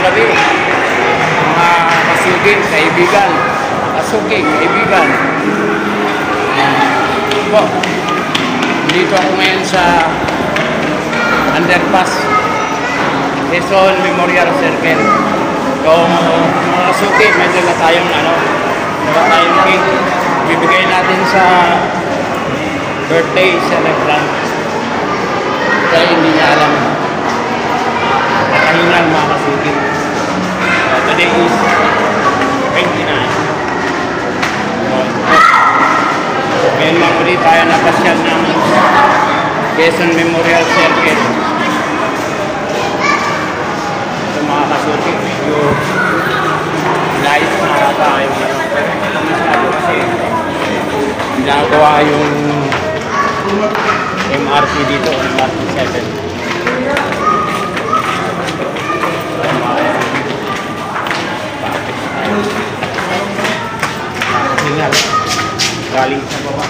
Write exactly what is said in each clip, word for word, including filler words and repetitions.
gabi, mga kasuki, kaibigan, kasuki, kaibigan. Po, dito ako ngayon sa underpass, Quezon Memorial Circle. So, mga kasuki, may dala tayong ano, dala tayong cake. Bibigay natin sa birthday celebrant. Kaya hindi niya alam. Nakahingan mga kasuki. So, today is twenty-nine. So, ngayon mga ulit tayo napasyal ng Quezon Memorial Circle. So mga kasuki, medyo light na tayo. Pero masyado kasi ginagawa yung M R T dito, M R T seven. Hingal galing sa baba.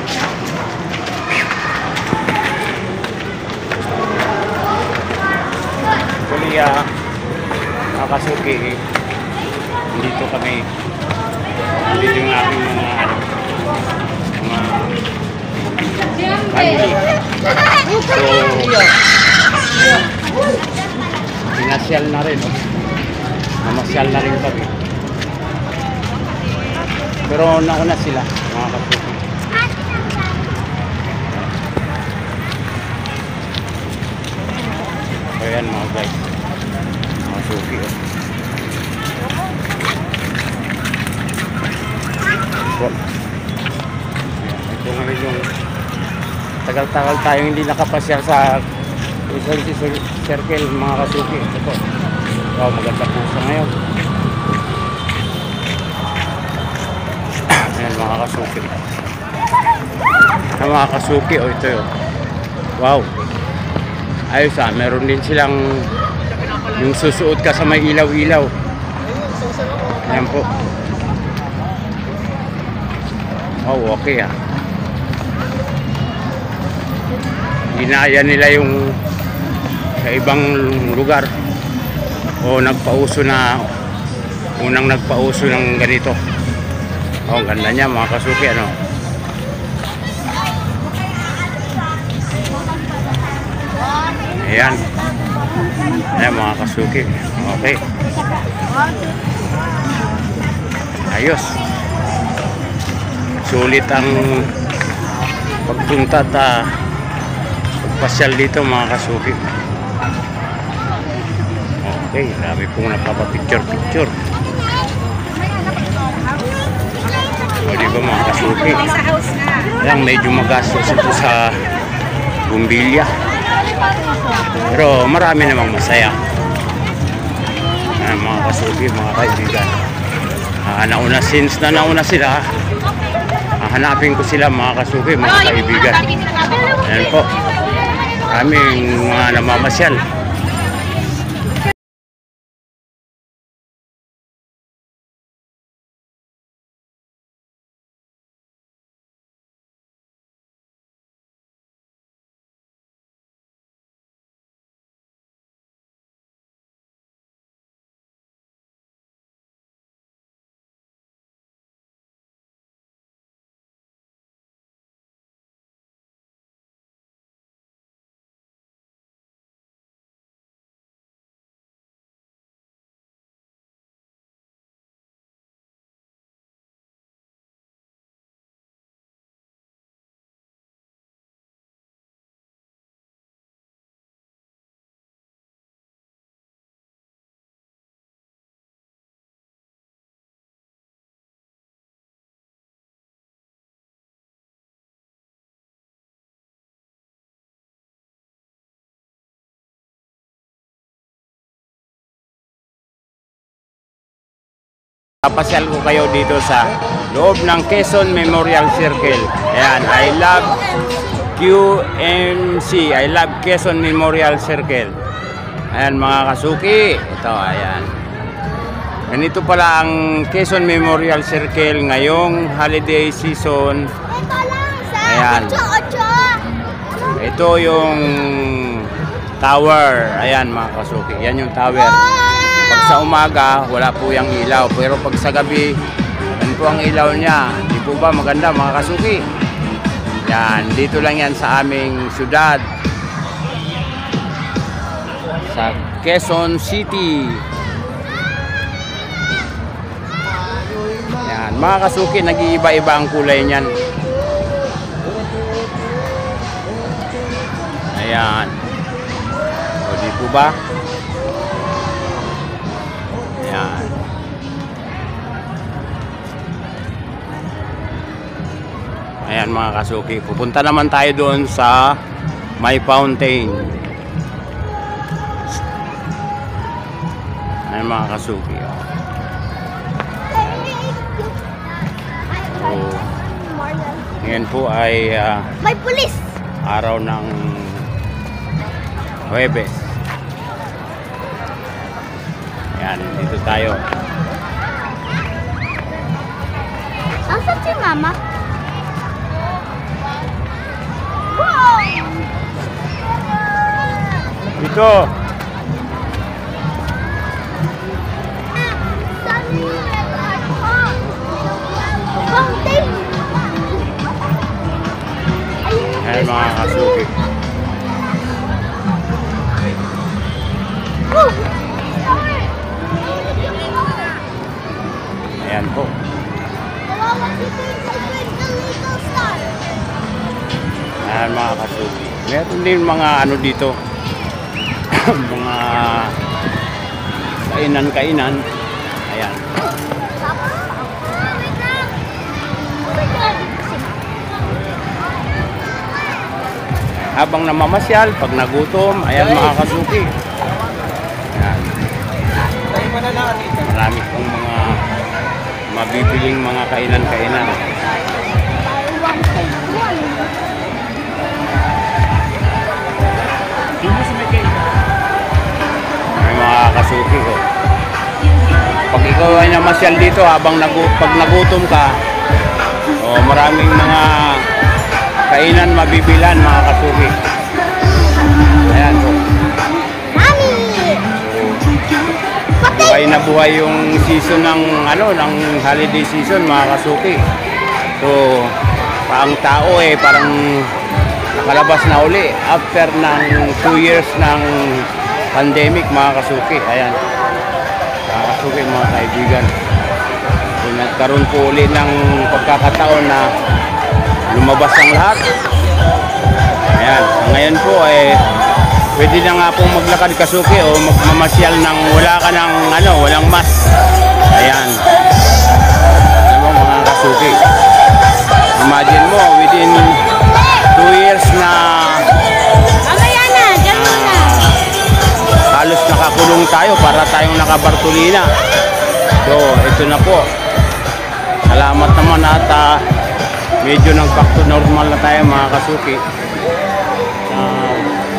Kuliya nakasuki, dito kami, dito yung aking mga ano, mga family. So pinasyal na rin, oh. Namasyal na rin kami. Pero nauna sila, mga kasuki. So yan mga guys, mga suki, oh. So, ito na rin yung tagal-tagal tayong hindi nakapasyal sa Quezon Circle, mga kasuki. Ito, oh, maganda po sa ngayon. Ayan mga kasuki. Ang mga kasuki, oh, ito yun. Wow, ayos ah, meron din silang yung susuot ka sa may ilaw-ilaw. Ayan po. Oh, okay ah. Ginaya nila yung sa ibang lugar o nagpauso na, unang nagpauso ng ganito. Oh, ganda niya mga kasuki, ano. Ayan. Ayan mga kasuki. Okay. Ayos. Sulit ang pagpunta at uh, pagpasyal dito mga kasuki. Okay, dami pong napapapicture-picture. O diba mga kasuki? Ayan, medyo magastos ito sa bumbilya. Pero marami namang masaya. Ayan, mga kasuki, mga kaibigan. Ah, nauna, since na nauna sila, hanapin ko sila mga kasuki, mga kaibigan. Ayan po, kaming mga namamasyal. Papasyal ko kayo dito sa loob ng Quezon Memorial Circle. Ayan, I love Q M C. I love Quezon Memorial Circle. Ayan mga kasuki. Ito, ayan. Ganito pala ang Quezon Memorial Circle ngayong holiday season. Ayan. Ito yung tower. Ayan mga kasuki. Yan yung tower. pag sa umaga, wala po yung ilaw. Pero pag sa gabi, yan po ang ilaw niya. Di po ba maganda mga kasuki? Yan, dito lang yan sa aming syudad. Sa Quezon City. Yan, mga kasuki, nag-iiba-iba ang kulay niyan. Ayan. O, di po ba? Ayan. Ayan mga kasuki. Pupunta naman tayo doon sa may fountain. Ayan mga kasuki. So, ngayon po ay uh, may pulis. Araw ng Huwebes. Ayan, dito tayo. Asan si Mama? Wow! Dito. Fountain. Ayan mga kasuki. Ayan po. Ayan mga kasuki. Meron din mga ano dito. Mga kainan-kainan. Ayan. Habang namamasyal, pag nagutom, ayan mga kasuki. Ayan. Marami pong mga mabibiling mga kainan-kainan. Ay mga kasuki ko. Pag ikaw ay namasyal dito habang nagu pag nagutom ka, oh, maraming mga kainan mabibilan mga kasuki. Ayan po. Mami! Buhay na buhay yung season ng ano ng holiday season mga kasuki. So, ang tao eh parang nakalabas na uli after ng two years ng pandemic mga kasuki. Ayan. Mga kasuki, mga kaibigan. So, nagkaroon po uli ng pagkakataon na lumabas ang lahat. Ayan. So, ngayon po eh pwede na nga pong maglakad kasuki o magmamasyal ng wala ka ng ano, walang mask. Ayan. Ayan mo mga kasuki. Imagine mo, within two years na Mamaya na, gano'n na. halos nakakulong tayo para tayong nakabartolina. So, ito na po. Salamat naman at uh, medyo nag-back to normal na tayo mga kasuki. Uh,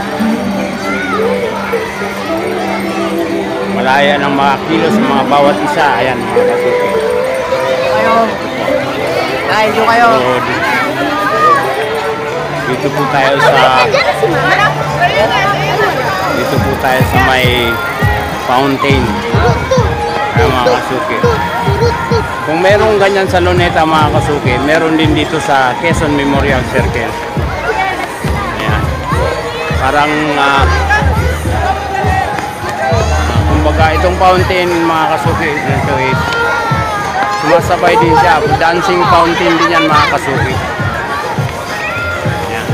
malaya ng mga kilos sa mga bawat isa. Ayan mga kasuki. Kayo. Kain nyo kayo. So, dito po tayo sa Nandiyan na si Mama. dito po tayo sa may fountain. Ayan mga kasuki. Kung merong ganyan sa Luneta mga kasuki, meron din dito sa Quezon Memorial Circle. Ayan. Parang uh, kumbaga itong fountain mga kasuki dito is sumasabay din siya. Dancing fountain din yan mga kasuki. Ayan.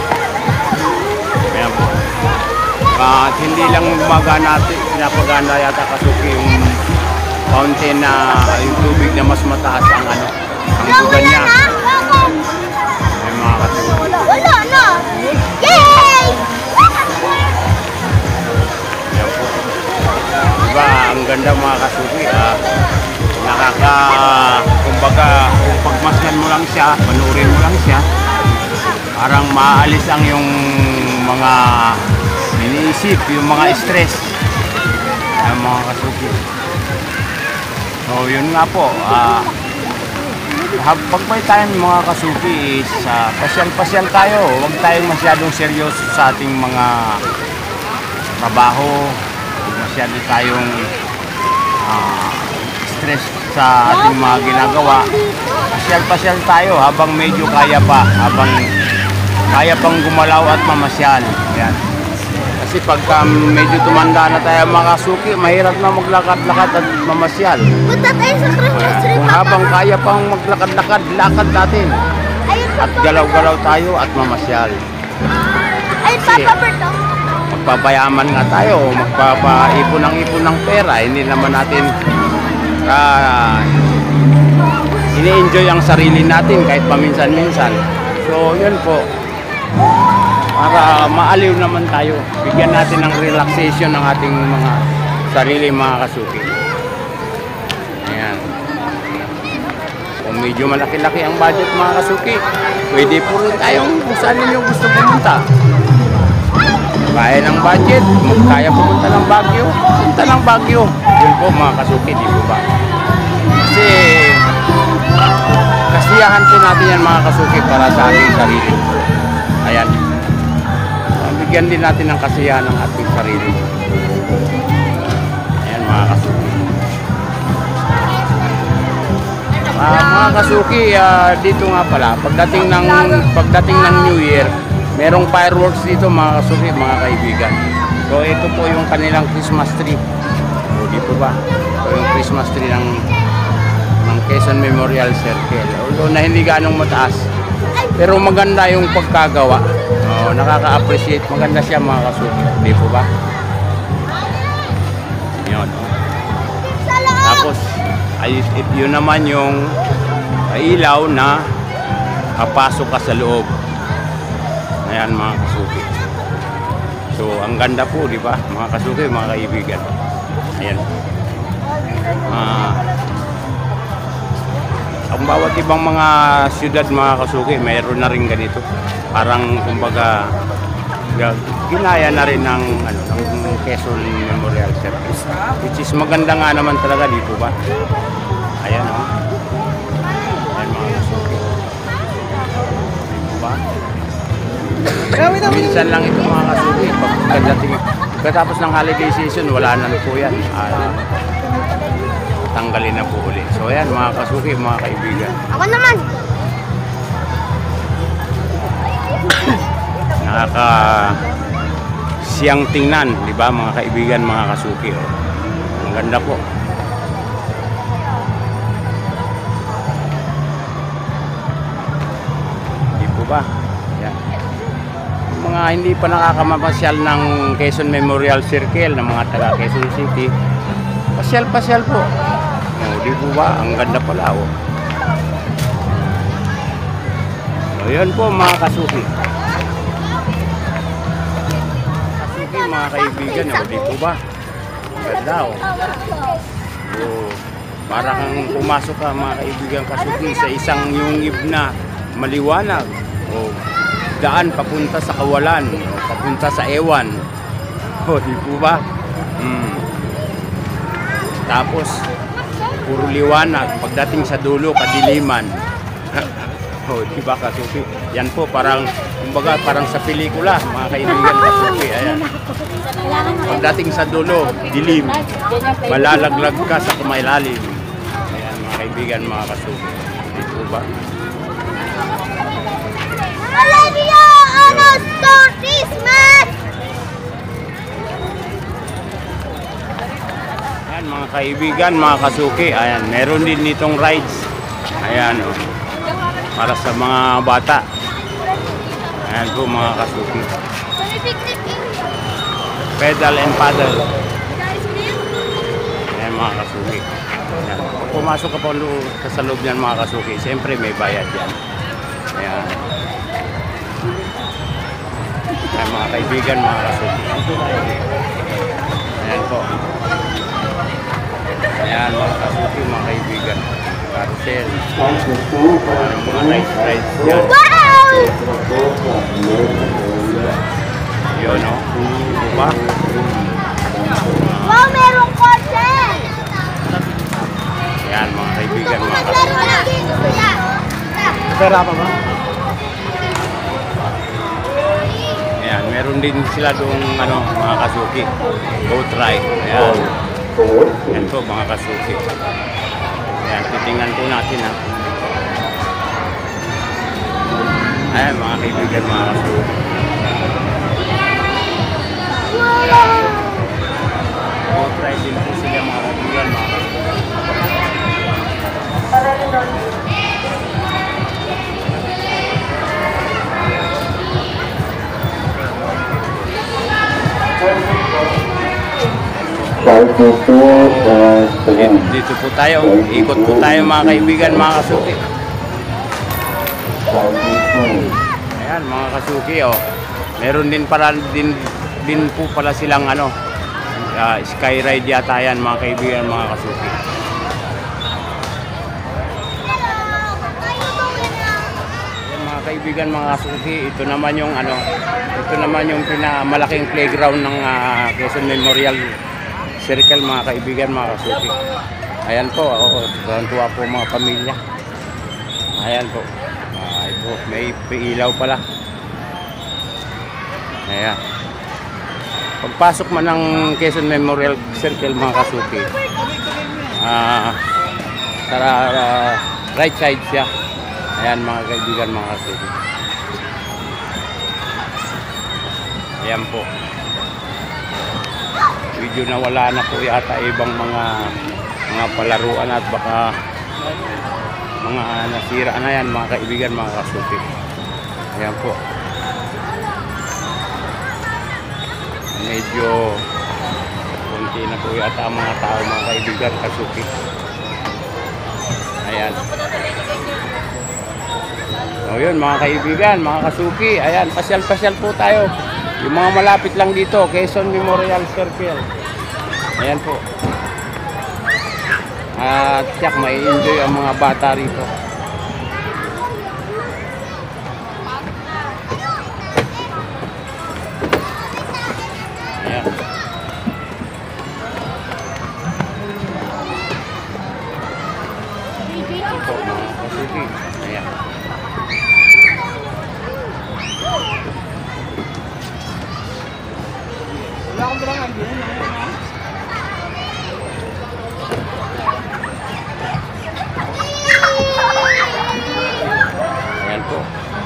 Ayan po. At hindi lang magana natin, pinapagana yata kasuki yung fountain na yung tubig na mas mataas ang ano, ang bugan niya. Ayan mga kasuki. Wala na. Yay! Ayan po. Diba, ang ganda mga kasuki. Ah, nakaka, kumbaga, kung pagmasdan mo lang siya, panurin mo lang siya, parang maalis ang yung mga iniisip, yung mga stress. Ayan mga kasuki. So, yun nga po. Ah, pag may time mga kasuki is uh, pasyal-pasyal tayo. Huwag tayong masyadong seryoso sa ating mga trabaho. Huwag masyado tayong ah, stress sa ating mga ginagawa. Pasyal-pasyal tayo habang medyo kaya pa, habang kaya pang gumalaw at mamasyal. Yan. Kasi pagka medyo tumanda na tayo mga kasuki, mahirap na maglakad-lakad at mamasyal. Punta tayo sa Christmas tree, Kung Papa. habang kaya pang maglakad-lakad, lakad natin. Ayun, At Papa. galaw-galaw tayo at mamasyal. Ayun, Papa Bert, oh. Magpapayaman nga tayo, magpapaipon ng ipon ng pera. Hindi naman natin ah, ini-enjoy ang sarili natin kahit paminsan-minsan. So, yun po. Para maaliw naman tayo. Bigyan natin ng relaxation ng ating mga sarili mga kasuki. Ayan. Kung medyo malaki-laki ang budget mga kasuki, pwede po rin tayong kung saan ninyo gusto pumunta. Kaya ng budget, kung kaya pumunta ng Baguio, punta ng Baguio. Yun po mga kasuki, di po ba? Kasi kasiyahan po natin yan mga kasuki para sa ating sarili. Ayan. Bigyan din natin ng kasiyahan ng ating sarili. Ayan mga kasuki. Ah, mga kasuki, ah, dito nga pala, pagdating ng pagdating ng New Year, merong fireworks dito mga kasuki, mga kaibigan. So ito po yung kanilang Christmas tree. O dito ba? Ito yung Christmas tree ng ng Quezon Memorial Circle. Although na hindi ganong mataas, pero maganda yung pagkagawa. Oh, nakaka-appreciate. Maganda siya mga kasuki. Di po ba? Yun. Tapos, ay, yun naman yung ilaw na kapasok ka sa loob. Ayan mga kasuki. So, ang ganda po, di ba? Mga kasuki, mga kaibigan. Ayan. Ah... Ang bawat ibang mga syudad mga kasuki, mayroon na rin ganito. Parang kumbaga ginaya na rin ng ano ng Quezon Memorial Circus. Which is maganda nga naman talaga dito ba? Ayan oh. Ayan mga kasuki. Dito ba? Minsan lang ito mga kasuki. Pagdating, pagkatapos ng holiday season, wala na po yan. Uh, tanggalin na po ulit. So ayan mga kasuki, mga kaibigan. Ako naman. Nakaka siyang tingnan, di ba mga kaibigan, mga kasuki. Oh. Ang ganda po. Di po ba? Yan. Mga hindi pa nakakamapasyal ng Quezon Memorial Circle, ng mga taga Quezon City, pasyal-pasyal po. Oh, di po ba? Ang ganda pala. Oh. So, yan po mga kasuki. Kasuki mga kaibigan. Oh, di po ba? Ang ganda. Oh. Oh, para kang pumasok ka mga kaibigan kasuki sa isang yungib na maliwanag. Oh, daan papunta sa kawalan. Oh, papunta sa ewan. Oh, di po ba? Hmm. Tapos, puro liwanag. Pagdating sa dulo, kadiliman. Oh, di ba kasuki? Yan po, parang, kumbaga, parang sa pelikula, mga kaibigan kasuki. Ayan. Pagdating sa dulo, dilim. Malalaglag ka sa kumailalim. Ayan, mga kaibigan, mga kasuki. Di po ba? Olivia, ano, store Christmas! Ayan mga kaibigan, mga kasuki, ayan, meron din nitong rides. Ayan, oh, para sa mga bata. Ayan po mga kasuki. Pedal and paddle. Ayan mga kasuki. Ayan. Kung pumasok ka po sa loob niyan mga kasuki, siyempre may bayad yan. Ayan. Ayan mga kaibigan, mga kasuki. Ayan po. Ayan mga kasuki, mga kaibigan. Carousel. Ayan, mga nice rides yan. Wow! Yun o. Diba? Wow, merong kotse! Ayan mga kaibigan, mga Maglaro kasuki. na dito sila. Pera pa ba? Ayan, meron din sila doong ano, mga kasuki. Boat ride. Ayan. Yan po mga kasuki. Ayan, titingnan po natin ha. Ayan mga kaibigan, mga kasuki. O, try din po sila mga kaibigan, mga kasuki. Dito po tayo, ikot po tayo mga kaibigan, mga kasuki. Ayan mga kasuki, oh. Meron din pala din, din po pala silang ano, uh, skyride yata yan mga kaibigan, mga kasuki. Ayan mga kaibigan, mga kasuki, ito naman yung ano, ito naman yung pinamalaking playground ng uh, Quezon Memorial Circle mga kaibigan, mga kasuki. Ayan po, oh, tuwa po mga pamilya. Ayan po. Ah, ito, may ilaw pala. Ayan. Pagpasok man ng Quezon Memorial Circle mga kasuki, ah, tara, uh, right side siya. Ayan mga kaibigan, mga kasuki. Ayan po. Medyo nawala na po yata ibang mga mga palaruan at baka mga nasira na yan mga kaibigan, mga kasuki. Ayan po. Medyo kunti na po yata ang mga tao mga kaibigan, kasuki. Ayan. So yun mga kaibigan, mga kasuki. Ayan, pasyal-pasyal po tayo. Yung mga malapit lang dito, Quezon Memorial Circle. Ayan po. At tiyak may enjoy ang mga bata rito. Ayan. Ayan po mga kasuki. Ayan. Wala akong berangan din. Ayan po.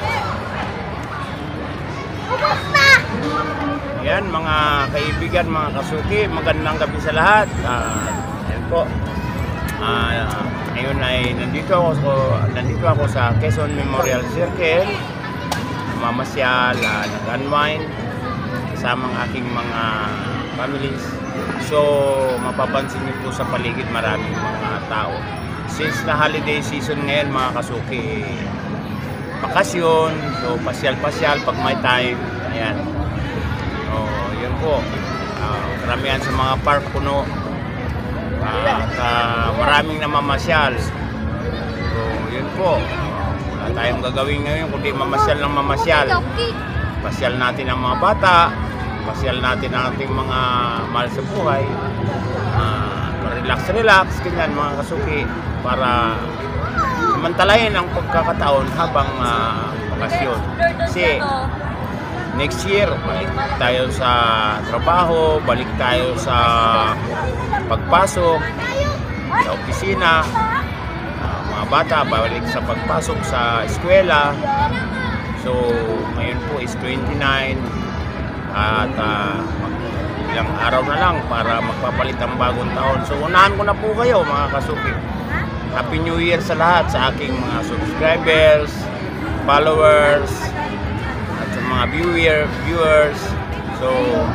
Ayan mga kaibigan, mga kasuki, magandang gabi sa lahat. Uh, ayan po. Uh, ngayon ay nandito ako, so, nandito ako sa Quezon Memorial Circle. Mamasyal, uh, nag-unwind kasama ang aking mga families. So mapapansin niyo po sa paligid maraming mga tao. Since na holiday season ngayon mga kasuki, bakasyon, so pasyal-pasyal pag may time. Ayan. So yun po. Uh, karamihan sa mga park puno. Uh, at uh, maraming namamasyal. So yun po. Wala tayong gagawin ngayon kundi mamasyal ng mamasyal. Pasyal natin ang mga bata. Pasyal natin ang ating mga mahal sa buhay. Uh, relax-relax, ganyan mga kasuki, para samantalayin ang pagkakataon habang uh, bakasyon. Kasi next year, balik tayo sa trabaho, balik tayo sa pagpasok, sa opisina, uh, mga bata, balik sa pagpasok sa eskwela. So, ngayon po is twenty-nine. At uh, ilang araw na lang para magpapalit ang bagong taon. So unahan ko na po kayo mga kasuki. Happy New Year sa lahat, sa aking mga subscribers, followers, at sa mga viewer, viewers. So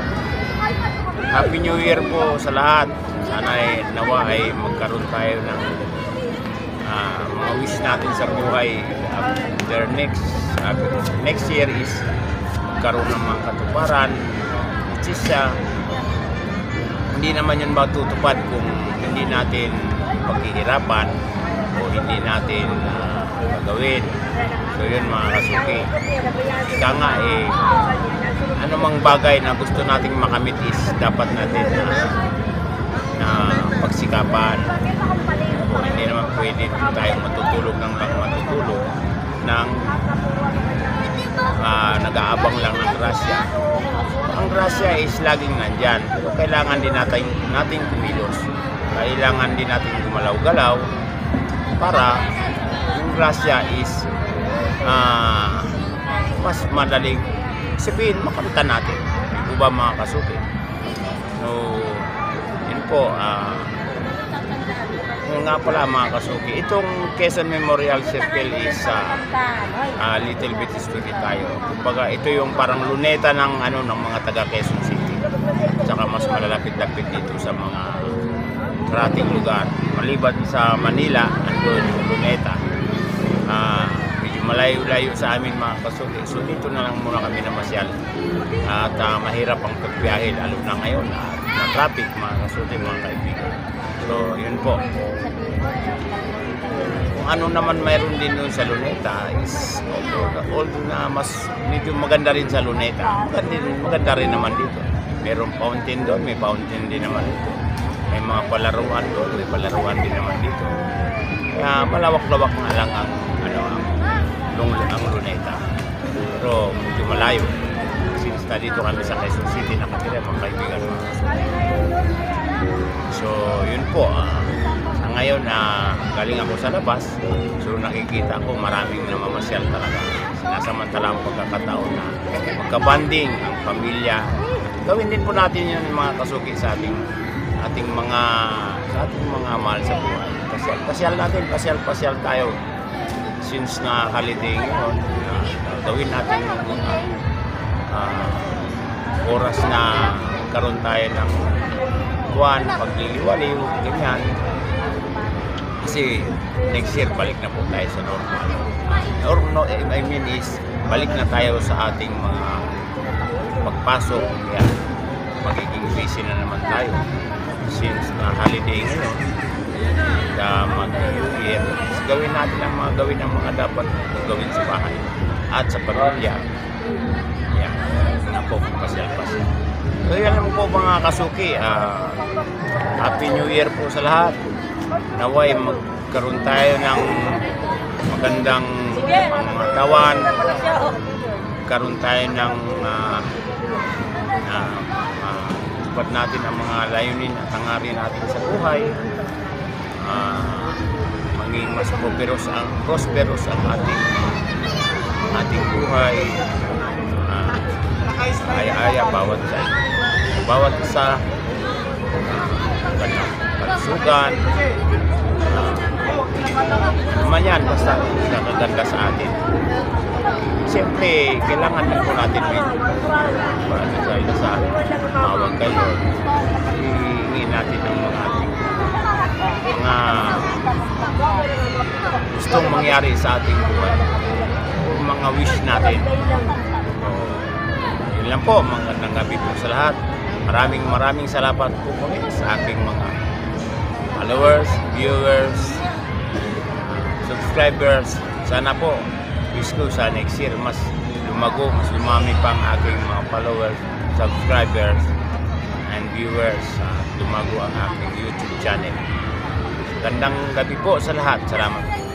Happy New Year po sa lahat. Sana ay nawa ay magkaroon tayo ng uh, mga wish natin sa buhay. After next uh, next year is karoon ng mga katuparan, which is uh, hindi naman yun matutupad kung hindi natin paghihirapan o hindi natin uh, gagawin. So yun mga kasuki, ika nga eh, anumang bagay na gusto nating makamit is dapat natin uh, na pagsikapan. O hindi naman pwede tayong matutulog ng lang matutulog ng Uh, nag-aabang lang ng grasya. ang grasya is laging nandyan. Pero kailangan din natin, natin kumilos. Kailangan din natin gumalaw-galaw para yung grasya is uh, mas madaling sabihin, makamtan natin. Ito ba mga kasuki? So, yun po, ah, uh, nga pala mga kasuki, itong Quezon Memorial Circle is uh, uh, little bit history tayo. Kumbaga, ito yung parang luneta ng ano ng mga taga Quezon City. Tsaka mas malalapit-lapit dito sa mga karating lugar. Maliban sa Manila, andun yung luneta. Uh, medyo malayo-layo sa amin mga kasuki. So dito na lang muna kami namasyal. At uh, mahirap ang pagbiyahe lalo na ngayon uh, na traffic mga kasuki, mga kaibigan. So, yun po. Kung ano naman mayroon din doon sa Luneta is although, although na mas medyo maganda rin sa Luneta. Maganda, maganda rin naman dito. Mayroong fountain doon, may fountain din naman dito. May mga palaruan doon, may palaruan din naman dito. Kaya malawak-lawak na lang ang ano ang, ang, ang Luneta. Pero medyo malayo. Since na dito kami sa Quezon City nakatira mga kaibigan mga kasuki. So, yun po. Uh, ngayon, uh, galing ako sa labas. So, nakikita ko maraming namamasyal talaga. Sinasamantala ang pagkakataon na magkabanding ang pamilya. Gawin din po natin yun mga kasuki sa ating ating mga sa ating mga mahal sa buhay. Pasyal, pasyal natin, pasyal, pasyal tayo. Since na holiday ngayon, uh, gawin natin yung mga uh, oras na karoon tayo ng buwan, pagliliwaliw, ganyan. Kasi next year, balik na po tayo sa normal. Or, no, I mean is, balik na tayo sa ating mga pagpasok. Yan. Magiging busy na naman tayo. Since na holiday ngayon, na mag-New Year, gawin natin ang mga gawin ang mga dapat gawin sa bahay. At sa pamilya. Yan. Na po, pasyal-pasyal. So yan lang po mga kasuki, uh, Happy New Year po sa lahat. Naway magkaroon tayo ng magandang mga tawan, magkaroon tayo ng uh, uh, uh, tupad natin ang mga layunin at hangarin natin sa buhay. Uh, maging mas prosperous ang, prosperous ang ating, ating buhay. Uh, Aya-aya bawat sa bawat isa uh, pagsugan uh, naman yan basta nakaganda sa atin. Siyempre kailangan din po natin may para sa sa awag kayo hihingin natin ng mga ating mga gustong mangyari sa ating buhay o mga wish natin. Yan lang po, magandang gabi po sa lahat. Maraming maraming salamat po kami sa aking mga followers, viewers, subscribers. Sana po, wish ko sa next year mas lumago, mas lumami pa ang aking mga followers, subscribers, and viewers. Uh, lumago ang aking YouTube channel. Magandang gabi po sa lahat. Salamat.